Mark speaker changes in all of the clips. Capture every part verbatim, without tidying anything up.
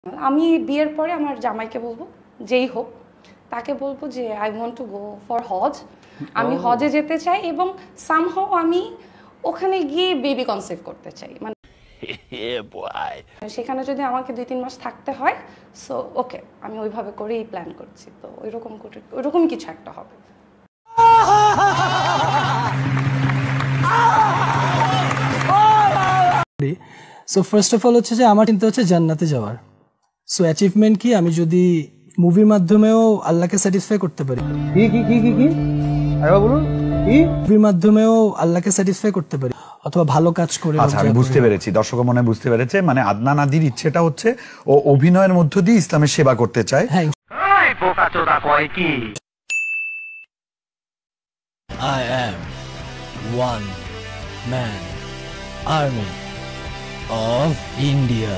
Speaker 1: আমি বিয়ের পরে আমার জামাইকে বলবো যেই হোক তাকে বলবো যে I want to go for Hajj, আমি হজে যেতে চাই এবং সামহাও আমি ওখানে গিয়ে বেবি কনসেভ করতে চাই। মানে সেখানে যদি আমাকে দুই তিন মাস থাকতে হয়, সো ওকে আমি ওইভাবে করেই প্ল্যান করছি। তো ওইরকম ওইরকম কিছু একটা হবে।
Speaker 2: সো ফার্স্ট অফ অল হচ্ছে যে আমার চিন্তা হচ্ছে জান্নাতে যাওয়ার। সো অ্যাচিভমেন্ট কি, আমি যদি মুভির মাধ্যমেও আল্লাহকে স্যাটিসফাই করতে পারি,
Speaker 3: কি কি কি কি কি আরে বলুন কি
Speaker 2: মুভির মাধ্যমেও আল্লাহকে স্যাটিসফাই করতে পারি অথবা ভালো কাজ করে।
Speaker 4: আচ্ছা, আমি বুঝতে পেরেছি, দর্শক মনে হয় বুঝতে পেরেছে। মানে আদনান আদির ইচ্ছেটা হচ্ছে ও অভিনয়ের মধ্য দিয়ে ইসলামের সেবা করতে চায়।
Speaker 2: হ্যাঁ,
Speaker 5: I am one man army of India.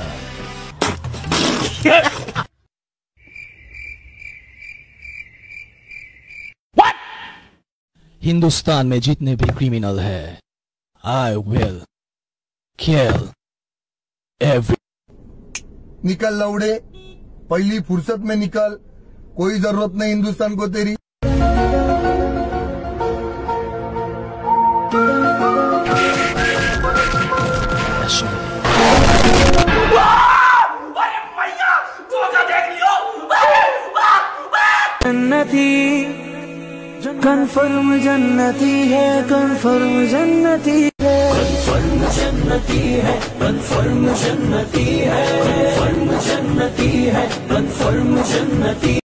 Speaker 5: What? Hindustan में जितने भी क्रिमिनल है, I will kill every.
Speaker 6: निकल लौड़े, पहली फुर्सत में निकल, कोई जरूरत नहीं हिंदुस्तान को तेरी।
Speaker 5: जन्नती कन्फर्म जन्नती है, कन्फर्म जन्नती है, कन्फर्म जन्नती है, कन्फर्म जन्नती है, कन्फर्म जन्नती है, कन्फर्म जन्नती।